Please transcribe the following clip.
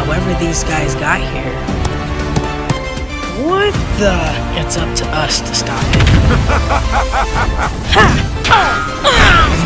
however these guys got here. What the? It's up to us to stop it. Ha!